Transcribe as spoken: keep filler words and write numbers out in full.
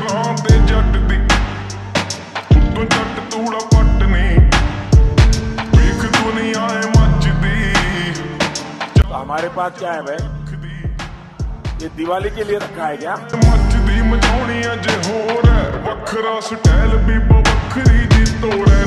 हमारे पास क्या है भाई, ये दिवाली के लिए रखा है क्या? मचदी मचाउणी अज होर वखरा स्टाइल भी बवखरी जी तोड़